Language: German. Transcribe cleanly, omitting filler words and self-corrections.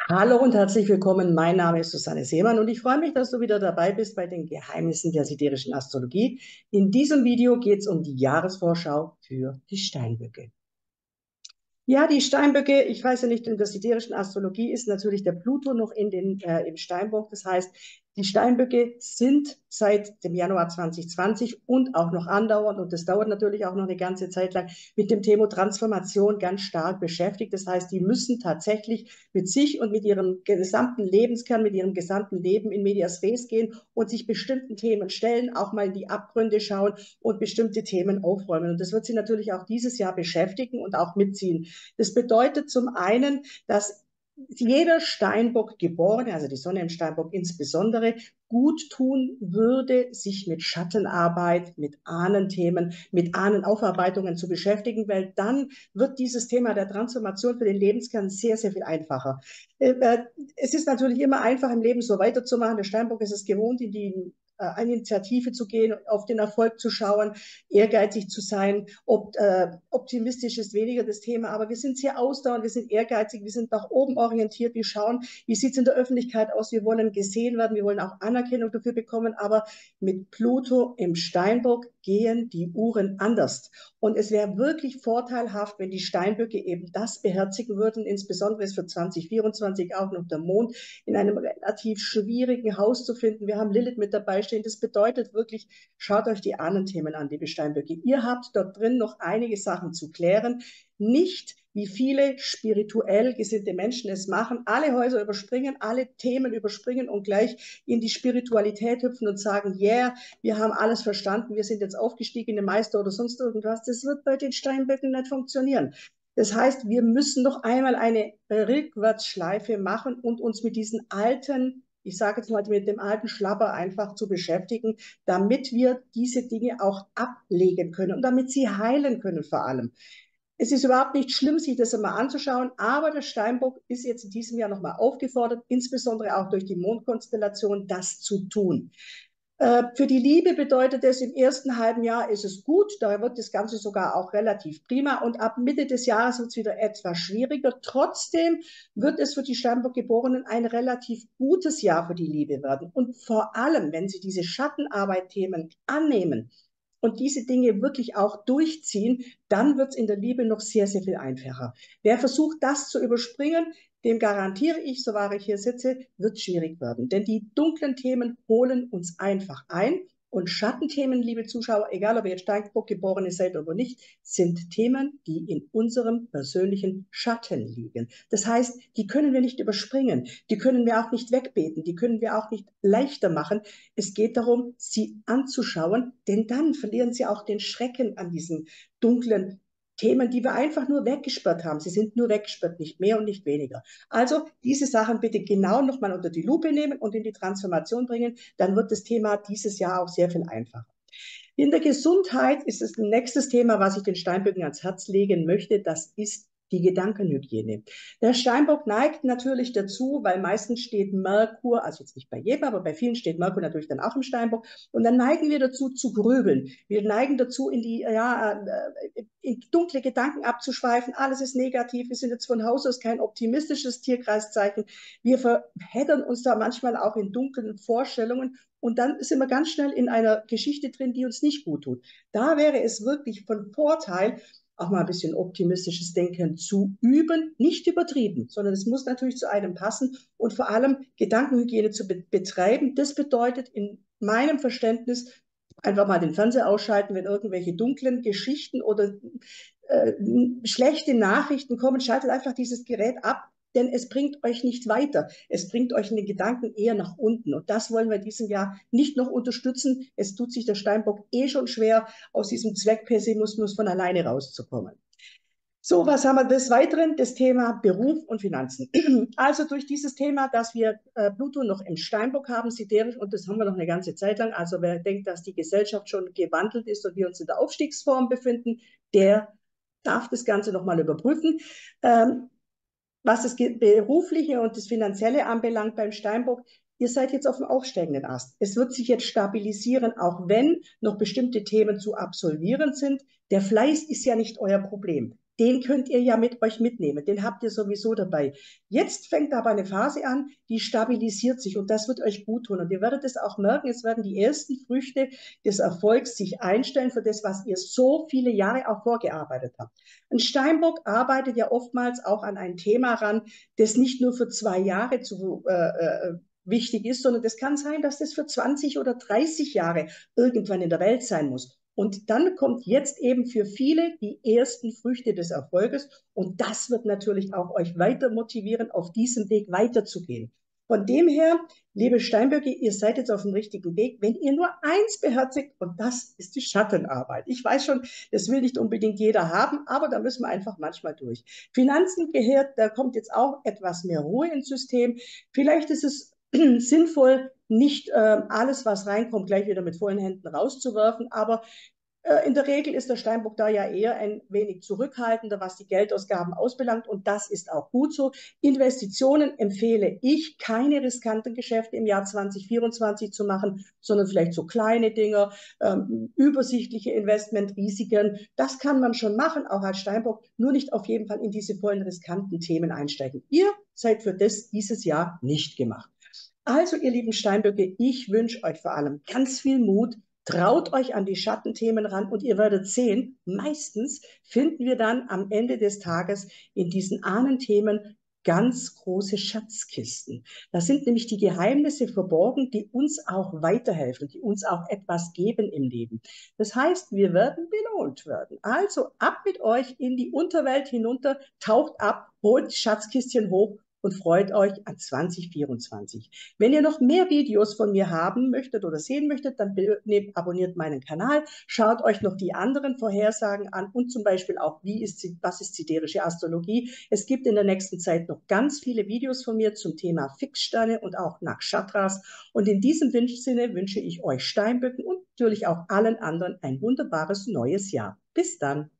Hallo und herzlich willkommen. Mein Name ist Susanne Seemann und ich freue mich, dass du wieder dabei bist bei den Geheimnissen der siderischen Astrologie. In diesem Video geht es um die Jahresvorschau für die Steinböcke. Ja, die Steinböcke, ich weiß ja nicht, in der siderischen Astrologie ist natürlich der Pluto noch im Steinbock. Das heißt, die Steinböcke sind seit dem Januar 2020 und auch noch andauernd, und das dauert natürlich auch noch eine ganze Zeit lang, mit dem Thema Transformation ganz stark beschäftigt. Das heißt, die müssen tatsächlich mit sich und mit ihrem gesamten Lebenskern, mit ihrem gesamten Leben in medias res gehen und sich bestimmten Themen stellen, auch mal in die Abgründe schauen und bestimmte Themen aufräumen. Und das wird sie natürlich auch dieses Jahr beschäftigen und auch mitziehen. Das bedeutet zum einen, dass jeder Steinbock Geborene, also die Sonne im Steinbock insbesondere, gut tun würde, sich mit Schattenarbeit, mit Ahnenthemen, mit Ahnenaufarbeitungen zu beschäftigen, weil dann wird dieses Thema der Transformation für den Lebenskern sehr, sehr viel einfacher. Es ist natürlich immer einfach im Leben so weiterzumachen. Der Steinbock ist es gewohnt, in die Initiative zu gehen, auf den Erfolg zu schauen, ehrgeizig zu sein. Optimistisch ist weniger das Thema, aber wir sind sehr ausdauernd, wir sind ehrgeizig, wir sind nach oben orientiert, wir schauen, wie sieht es in der Öffentlichkeit aus, wir wollen gesehen werden, wir wollen auch Anerkennung dafür bekommen, aber mit Pluto im Steinbock gehen die Uhren anders. Und es wäre wirklich vorteilhaft, wenn die Steinböcke eben das beherzigen würden. Insbesondere ist für 2024 auch noch der Mond in einem relativ schwierigen Haus zu finden. Wir haben Lilith mit dabei stehen. Das bedeutet wirklich, schaut euch die Ahnenthemen an, liebe Steinböcke. Ihr habt dort drin noch einige Sachen zu klären. Nicht, wie viele spirituell gesinnte Menschen es machen, alle Häuser überspringen, alle Themen überspringen und gleich in die Spiritualität hüpfen und sagen, yeah, wir haben alles verstanden, wir sind jetzt aufgestiegene Meister oder sonst irgendwas. Das wird bei den Steinböcken nicht funktionieren. Das heißt, wir müssen noch einmal eine Rückwärtsschleife machen und uns mit diesen alten, ich sage jetzt mal mit dem alten Schlapper einfach zu beschäftigen, damit wir diese Dinge auch ablegen können und damit sie heilen können vor allem. Es ist überhaupt nicht schlimm, sich das einmal anzuschauen, aber der Steinbock ist jetzt in diesem Jahr nochmal aufgefordert, insbesondere auch durch die Mondkonstellation, das zu tun. Für die Liebe bedeutet es, im ersten halben Jahr ist es gut, da wird das Ganze sogar auch relativ prima und ab Mitte des Jahres wird es wieder etwas schwieriger. Trotzdem wird es für die Steinbock-Geborenen ein relativ gutes Jahr für die Liebe werden. Und vor allem, wenn sie diese Schattenarbeit-Themen annehmen und diese Dinge wirklich auch durchziehen, dann wird es in der Liebe noch sehr, sehr viel einfacher. Wer versucht, das zu überspringen, dem garantiere ich, so wahr ich hier sitze, wird es schwierig werden. Denn die dunklen Themen holen uns einfach ein. Und Schattenthemen, liebe Zuschauer, egal ob ihr jetzt Steinbock geborene seid oder nicht, sind Themen, die in unserem persönlichen Schatten liegen. Das heißt, die können wir nicht überspringen, die können wir auch nicht wegbeten, die können wir auch nicht leichter machen. Es geht darum, sie anzuschauen, denn dann verlieren sie auch den Schrecken an diesen dunklen Themen, die wir einfach nur weggesperrt haben. Sie sind nur weggesperrt, nicht mehr und nicht weniger. Also diese Sachen bitte genau nochmal unter die Lupe nehmen und in die Transformation bringen. Dann wird das Thema dieses Jahr auch sehr viel einfacher. In der Gesundheit ist es ein nächstes Thema, was ich den Steinböcken ans Herz legen möchte. Das ist die Gedankenhygiene. Der Steinbock neigt natürlich dazu, weil meistens steht Merkur, also jetzt nicht bei jedem, aber bei vielen steht Merkur natürlich dann auch im Steinbock. Und dann neigen wir dazu zu grübeln. Wir neigen dazu, in dunkle Gedanken abzuschweifen. Alles ist negativ. Wir sind jetzt von Haus aus kein optimistisches Tierkreiszeichen. Wir verheddern uns da manchmal auch in dunklen Vorstellungen. Und dann sind wir ganz schnell in einer Geschichte drin, die uns nicht gut tut. Da wäre es wirklich von Vorteil, auch mal ein bisschen optimistisches Denken zu üben, nicht übertrieben, sondern es muss natürlich zu einem passen und vor allem Gedankenhygiene zu betreiben. Das bedeutet in meinem Verständnis einfach mal den Fernseher ausschalten, wenn irgendwelche dunklen Geschichten oder äh, schlechte Nachrichten kommen, schaltet einfach dieses Gerät ab, denn es bringt euch nicht weiter. Es bringt euch in den Gedanken eher nach unten. Und das wollen wir in diesem Jahr nicht noch unterstützen. Es tut sich der Steinbock eh schon schwer, aus diesem Zweckpessimismus von alleine rauszukommen. So, was haben wir des Weiteren? Das Thema Beruf und Finanzen. Also durch dieses Thema, dass wir Pluto noch im Steinbock haben, siderisch, und das haben wir noch eine ganze Zeit lang. Also wer denkt, dass die Gesellschaft schon gewandelt ist und wir uns in der Aufstiegsform befinden, der darf das Ganze nochmal überprüfen. Ähm, Was das Berufliche und das Finanzielle anbelangt beim Steinbock, ihr seid jetzt auf dem aufsteigenden Ast. Es wird sich jetzt stabilisieren, auch wenn noch bestimmte Themen zu absolvieren sind. Der Fleiß ist ja nicht euer Problem. den könnt ihr ja mit euch mitnehmen, den habt ihr sowieso dabei. Jetzt fängt aber eine Phase an, die stabilisiert sich und das wird euch gut tun. Und ihr werdet es auch merken, es werden die ersten Früchte des Erfolgs sich einstellen für das, was ihr so viele Jahre auch vorgearbeitet habt. Ein Steinbock arbeitet ja oftmals auch an ein Thema ran, das nicht nur für 2 Jahre wichtig ist, sondern das kann sein, dass das für 20 oder 30 Jahre irgendwann in der Welt sein muss. Und dann kommt jetzt eben für viele die ersten Früchte des Erfolges und das wird natürlich auch euch weiter motivieren, auf diesem Weg weiterzugehen. Von dem her, liebe Steinböcke, ihr seid jetzt auf dem richtigen Weg, wenn ihr nur eins beherzigt und das ist die Schattenarbeit. Ich weiß schon, das will nicht unbedingt jeder haben, aber da müssen wir einfach manchmal durch. Finanzen gehört, da kommt jetzt auch etwas mehr Ruhe ins System. Vielleicht ist es sinnvoll, nicht alles, was reinkommt, gleich wieder mit vollen Händen rauszuwerfen, aber in der Regel ist der Steinbock da ja eher ein wenig zurückhaltender, was die Geldausgaben ausbelangt. Und das ist auch gut so. Investitionen empfehle ich, keine riskanten Geschäfte im Jahr 2024 zu machen, sondern vielleicht so kleine Dinge, übersichtliche Investmentrisiken. Das kann man schon machen, auch als Steinbock, nur nicht auf jeden Fall in diese vollen riskanten Themen einsteigen. Ihr seid für das dieses Jahr nicht gemacht. Also, ihr lieben Steinböcke, ich wünsche euch vor allem ganz viel Mut. Traut euch an die Schattenthemen ran und ihr werdet sehen, meistens finden wir dann am Ende des Tages in diesen Ahnenthemen ganz große Schatzkisten. Da sind nämlich die Geheimnisse verborgen, die uns auch weiterhelfen, die uns auch etwas geben im Leben. Das heißt, wir werden belohnt werden. Also ab mit euch in die Unterwelt hinunter, taucht ab, holt Schatzkistchen hoch und freut euch an 2024. Wenn ihr noch mehr Videos von mir haben möchtet oder sehen möchtet, dann abonniert meinen Kanal, schaut euch noch die anderen Vorhersagen an und zum Beispiel auch, was ist siderische Astrologie. Es gibt in der nächsten Zeit noch ganz viele Videos von mir zum Thema Fixsterne und auch Nakshatras. Und in diesem Sinne wünsche ich euch Steinböcken und natürlich auch allen anderen ein wunderbares neues Jahr. Bis dann.